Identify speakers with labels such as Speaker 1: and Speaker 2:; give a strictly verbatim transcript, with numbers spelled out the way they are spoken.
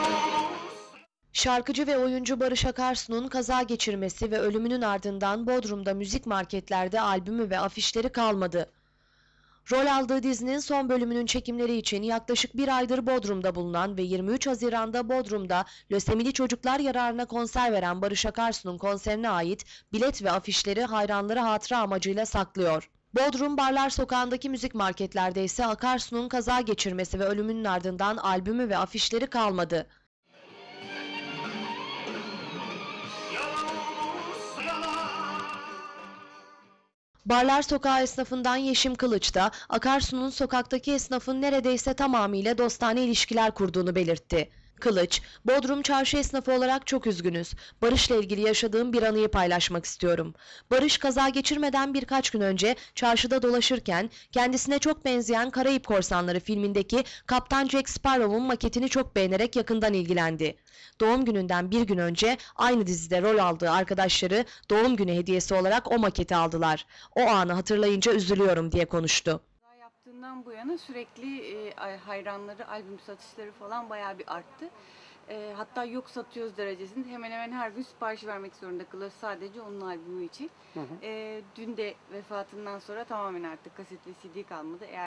Speaker 1: Şarkıcı ve oyuncu Barış Akarsu'nun kaza geçirmesi ve ölümünün ardından Bodrum'da müzik marketlerde albümü ve afişleri kalmadı. Rol aldığı dizinin son bölümünün çekimleri için yaklaşık bir aydır Bodrum'da bulunan ve yirmi üç Haziran'da Bodrum'da lösemili çocuklar yararına konser veren Barış Akarsu'nun konserine ait bilet ve afişleri hayranları hatıra amacıyla saklıyor. Bodrum Barlar Sokağı'ndaki müzik marketlerde ise Akarsu'nun kaza geçirmesi ve ölümünün ardından albümü ve afişleri kalmadı. Barlar Sokağı esnafından Yeşim Kılıç da Akarsu'nun sokaktaki esnafın neredeyse tamamıyla dostane ilişkiler kurduğunu belirtti. Kılıç, Bodrum çarşı esnafı olarak çok üzgünüz. Barış'la ilgili yaşadığım bir anıyı paylaşmak istiyorum. Barış kaza geçirmeden birkaç gün önce çarşıda dolaşırken kendisine çok benzeyen Karayip Korsanları filmindeki Kaptan Jack Sparrow'un maketini çok beğenerek yakından ilgilendi. Doğum gününden bir gün önce aynı dizide rol aldığı arkadaşları doğum günü hediyesi olarak o maketi aldılar. O anı hatırlayınca üzülüyorum diye konuştu.
Speaker 2: Yaptığından bu yana sürekli e, hayranları, albüm satışları falan bayağı bir arttı. E, hatta yok satıyoruz derecesinde hemen hemen her gün sipariş vermek zorunda kalıyor sadece onun albümü için. Hı hı. E, dün de vefatından sonra tamamen artık kaset ve C D kalmadı. Eğer